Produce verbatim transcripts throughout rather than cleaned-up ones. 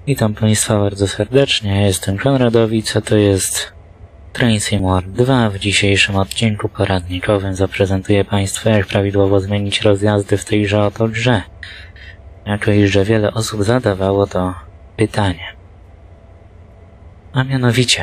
Witam Państwa bardzo serdecznie, ja jestem Konradowic, a to jest Train Sim World dwa. W dzisiejszym odcinku poradnikowym zaprezentuję Państwu, jak prawidłowo zmienić rozjazdy w tejże oto grze. Jako iż że wiele osób zadawało to pytanie. A mianowicie,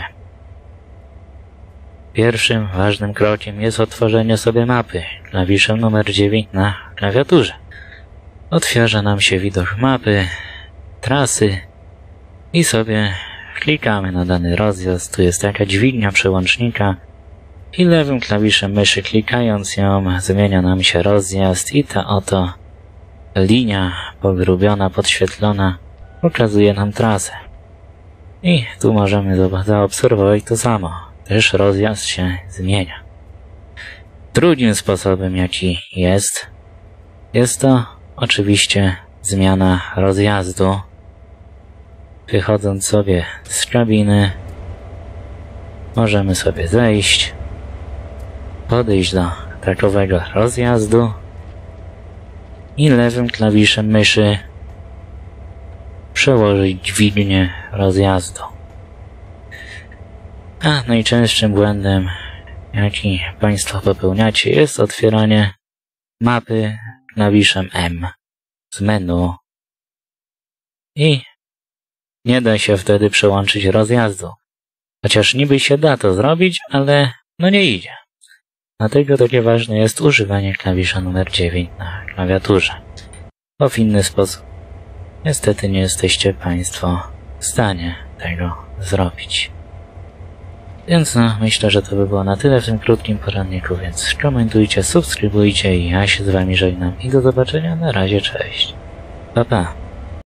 pierwszym ważnym krokiem jest otworzenie sobie mapy klawiszem numer dziewięć na klawiaturze. Otwiera nam się widok mapy, trasy i sobie klikamy na dany rozjazd. Tu jest taka dźwignia przełącznika i lewym klawiszem myszy klikając ją zmienia nam się rozjazd i ta oto linia pogrubiona, podświetlona pokazuje nam trasę. I tu możemy zaobserwować to samo. Też rozjazd się zmienia. Drugim sposobem, jaki jest, jest to oczywiście zmiana rozjazdu. Wychodząc sobie z kabiny, możemy sobie zejść, podejść do takowego rozjazdu i lewym klawiszem myszy przełożyć dźwignię rozjazdu. A najczęstszym błędem, jaki Państwo popełniacie, jest otwieranie mapy klawiszem M z menu i nie da się wtedy przełączyć rozjazdu. Chociaż niby się da to zrobić, ale no nie idzie. Dlatego takie ważne jest używanie klawisza numer dziewięć na klawiaturze. Bo w inny sposób niestety nie jesteście Państwo w stanie tego zrobić. Więc no, myślę, że to by było na tyle w tym krótkim poradniku, więc komentujcie, subskrybujcie i ja się z Wami żegnam i do zobaczenia. Na razie, cześć. Pa, pa.